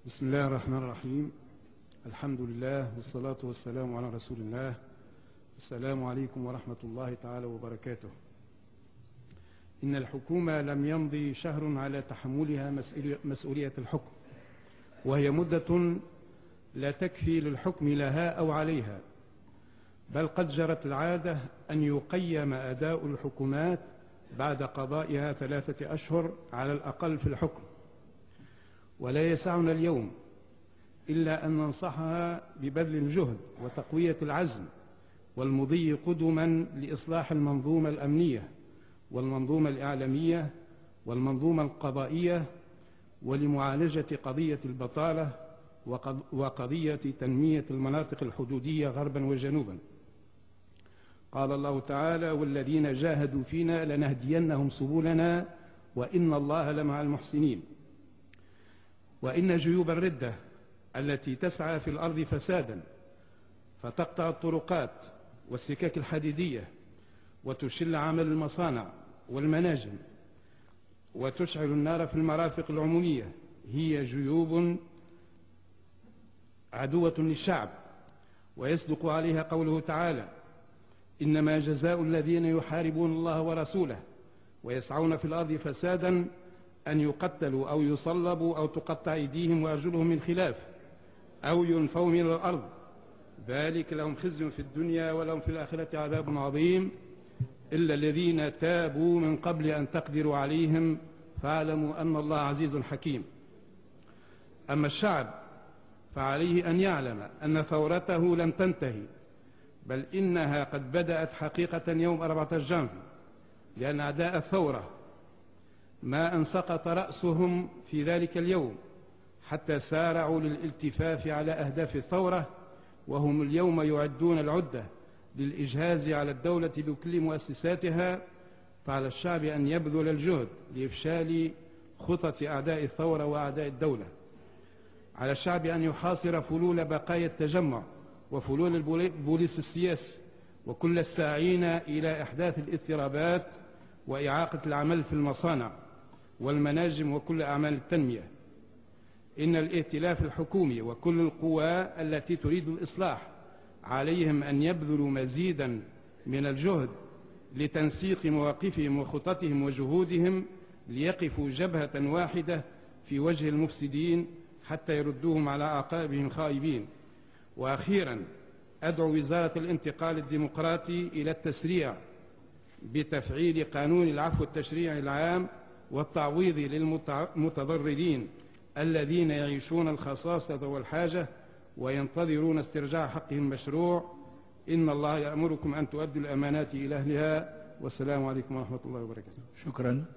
بسم الله الرحمن الرحيم. الحمد لله والصلاة والسلام على رسول الله. السلام عليكم ورحمة الله تعالى وبركاته. إن الحكومة لم يمضي شهر على تحملها مسؤولية الحكم، وهي مدة لا تكفي للحكم لها أو عليها، بل قد جرت العادة أن يقيم أداء الحكومات بعد قضائها 3 أشهر على الأقل في الحكم. ولا يسعنا اليوم إلا أن ننصحها ببذل الجهد وتقوية العزم والمضي قدما لإصلاح المنظومة الأمنية والمنظومة الإعلامية والمنظومة القضائية، ولمعالجة قضية البطالة وقضية تنمية المناطق الحدودية غربا وجنوبا. قال الله تعالى: والذين جاهدوا فينا لنهدينهم سبلنا وإن الله لمع المحسنين. وإن جيوب الردة التي تسعى في الأرض فسادا فتقطع الطرقات والسكك الحديدية وتشل عمل المصانع والمناجم وتشعل النار في المرافق العمومية هي جيوب عدوة للشعب، ويصدق عليها قوله تعالى: إنما جزاء الذين يحاربون الله ورسوله ويسعون في الأرض فسادا أن يقتلوا أو يصلبوا أو تقطع أيديهم وأرجلهم من خلاف أو ينفوا من الأرض، ذلك لهم خزي في الدنيا ولهم في الآخرة عذاب عظيم، إلا الذين تابوا من قبل أن تقدروا عليهم فاعلموا أن الله عزيز حكيم. أما الشعب فعليه أن يعلم أن ثورته لم تنتهي، بل إنها قد بدأت حقيقة يوم 14 جانفي، لأن أعداء الثورة ما أن سقط رأسهم في ذلك اليوم حتى سارعوا للالتفاف على أهداف الثورة، وهم اليوم يعدون العدة للإجهاز على الدولة بكل مؤسساتها. فعلى الشعب أن يبذل الجهد لإفشال خطط أعداء الثورة وأعداء الدولة. على الشعب أن يحاصر فلول بقايا التجمع وفلول البوليس السياسي وكل الساعين إلى إحداث الاضطرابات وإعاقة العمل في المصانع والمناجم وكل أعمال التنمية. إن الائتلاف الحكومي وكل القوى التي تريد الإصلاح عليهم أن يبذلوا مزيدا من الجهد لتنسيق مواقفهم وخططهم وجهودهم ليقفوا جبهة واحدة في وجه المفسدين حتى يردوهم على أعقابهم خائبين. وأخيرا أدعو وزارة الانتقال الديمقراطي إلى التسريع بتفعيل قانون العفو التشريعي العام والتعويض للمتضررين الذين يعيشون الخصاصة والحاجة وينتظرون استرجاع حقهم المشروع. إن الله يأمركم أن تؤدوا الأمانات إلى أهلها، والسلام عليكم ورحمة الله وبركاته. شكرا.